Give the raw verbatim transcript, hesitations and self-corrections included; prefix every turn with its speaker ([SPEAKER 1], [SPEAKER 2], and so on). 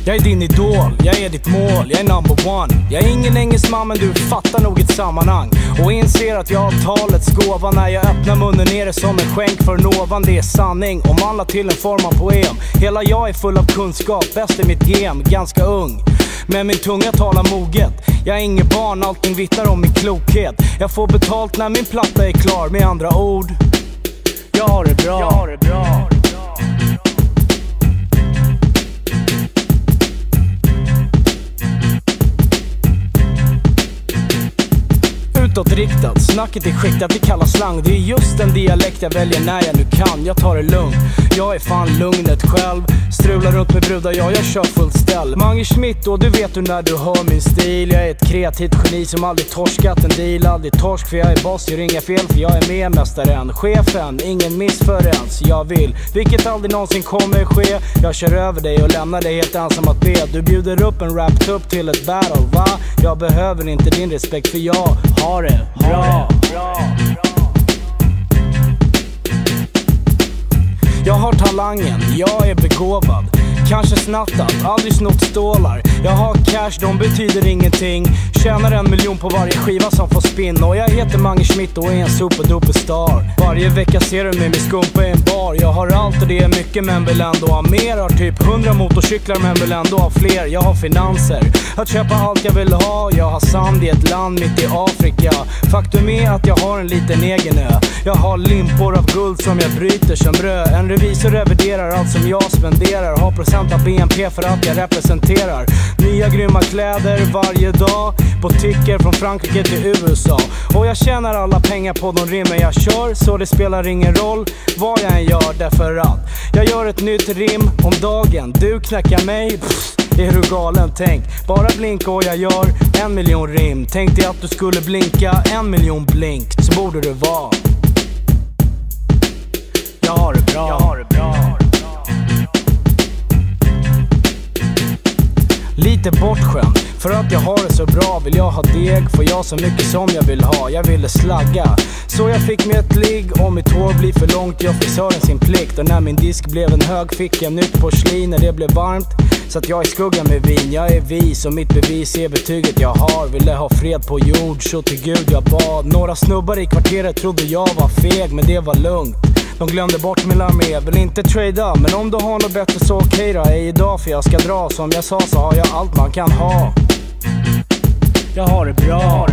[SPEAKER 1] Jag är din idol, jag är ditt mål, jag är number one. Jag är ingen engelsman men du fattar nog ett sammanhang. Och inser att jag har talets gåva. När jag öppnar munnen är det som en skänk för en ovan. Det är sanning, omvandlat till en form av poem. Hela jag är full av kunskap, bäst i mitt game, ganska ung. Men min tunga talar moget. Jag är ingen barn, allting vittnar om min klokhet. Jag får betalt när min platta är klar, med andra ord. Jag har det bra, jag har det bra. Utåtriktad, snacket är skiktat, vi kallar slang. Det är just den dialekt jag väljer när jag nu kan. Jag tar det lugnt, jag är fan lugnet själv. Strular runt med brudar, ja jag kör fullt ställ. Mange Schmidt, och du vet du när du hör min stil. Jag är ett kreativt geni som aldrig torskat en deal. Aldrig torsk för jag är boss, gör inga fel för jag är med mästaren. Chefen, ingen miss förrän jag vill, vilket aldrig någonsin kommer ske. Jag kör över dig och lämnar dig helt ensam att be. Du bjuder upp en rap-tupp till ett battle, va? Jag behöver inte din respekt för jag har det bra. Jag har talangen, jag är begåvad. Kanske snattat, aldrig snott stålar. Jag har cash, de betyder ingenting. Tjänar en miljon på varje skiva som får spinn. Och jag heter Mange Schmidt och är en superduperstar. Varje vecka ser du mig med skumpa i en bar. Jag har allt och det är mycket men vill ändå ha mer. Har typ hundra motorcyklar men vill ändå ha fler. Jag har finanser att köpa allt jag vill ha. Jag har sand i ett land mitt i Afrika. Faktum är att jag har en liten egen ö. Jag har limpor av guld som jag bryter som bröd. En revisor reviderar allt som jag spenderar. Har procent av B N P för att jag representerar. Nya grymma kläder varje dag. Butiker från Frankrike till U S A. Och jag tjänar alla pengar på de rimmer jag kör. Så det spelar ingen roll vad jag än gör. Därför att jag gör ett nytt rim om dagen. Du knackar mig, pff, är du galen? Tänk, bara blinka och jag gör en miljon rim. Tänk dig att du skulle blinka en miljon blink. Så borde du vara. Jag har det bra, jag har det bra. Lite bortskämd, för att jag har det så bra. Vill jag ha deg, får jag så mycket som jag vill ha. Jag ville slagga, så jag fick mig ett ligg. Om mitt hår blir för långt, jag fick höra sin plikt. Och när min disk blev en hög fick jag nytt porslin. När det blev varmt, så att jag i skuggan med vin. Jag är vis och mitt bevis är betyget jag har. Ville ha fred på jord, så till Gud jag bad. Några snubbar i kvarteret trodde jag var feg, men det var lugnt. De glömde bort min armé, vill inte trada. Men om du har något bättre så okej okay då. Är idag för jag ska dra, som jag sa så har jag allt man kan ha. Jag har det bra.